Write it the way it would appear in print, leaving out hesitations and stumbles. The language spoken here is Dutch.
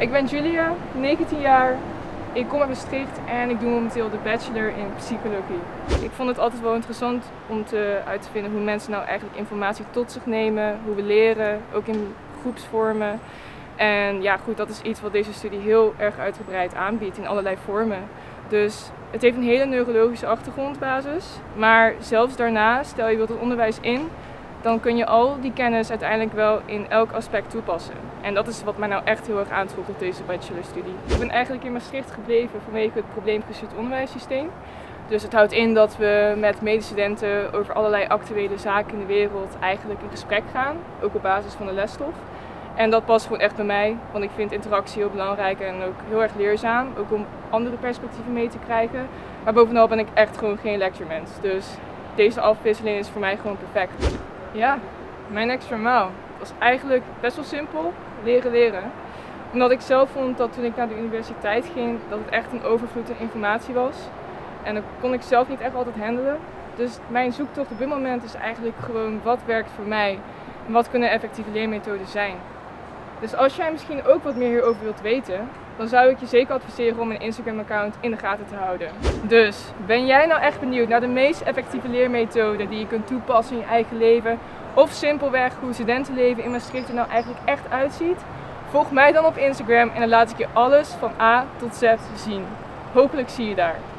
Ik ben Julia, 19 jaar. Ik kom uit Maastricht en ik doe momenteel de bachelor in psychologie. Ik vond het altijd wel interessant om uit te vinden hoe mensen nou eigenlijk informatie tot zich nemen, hoe we leren, ook in groepsvormen. En ja, goed, dat is iets wat deze studie heel erg uitgebreid aanbiedt in allerlei vormen. Dus het heeft een hele neurologische achtergrondbasis, maar zelfs daarna, stel je wilt het onderwijs in, dan kun je al die kennis uiteindelijk wel in elk aspect toepassen. En dat is wat mij nou echt heel erg aantrok op deze bachelorstudie. Ik ben eigenlijk in Maastricht gebleven vanwege het probleemgestuurd onderwijssysteem. Dus het houdt in dat we met medestudenten over allerlei actuele zaken in de wereld eigenlijk in gesprek gaan, ook op basis van de lesstof. En dat past gewoon echt bij mij, want ik vind interactie heel belangrijk en ook heel erg leerzaam, ook om andere perspectieven mee te krijgen. Maar bovenal ben ik echt gewoon geen lecturemens, dus deze afwisseling is voor mij gewoon perfect. Ja, mijn extra mile was eigenlijk best wel simpel, leren. Omdat ik zelf vond dat toen ik naar de universiteit ging, dat het echt een overvloed aan informatie was. En dat kon ik zelf niet echt altijd handelen. Dus mijn zoektocht op dit moment is eigenlijk gewoon wat werkt voor mij en wat kunnen effectieve leermethoden zijn. Dus als jij misschien ook wat meer hierover wilt weten, dan zou ik je zeker adviseren om mijn Instagram-account in de gaten te houden. Dus, ben jij nou echt benieuwd naar de meest effectieve leermethoden die je kunt toepassen in je eigen leven? Of simpelweg hoe studentenleven in Maastricht er nou eigenlijk echt uitziet? Volg mij dan op Instagram en dan laat ik je alles van A tot Z zien. Hopelijk zie je daar.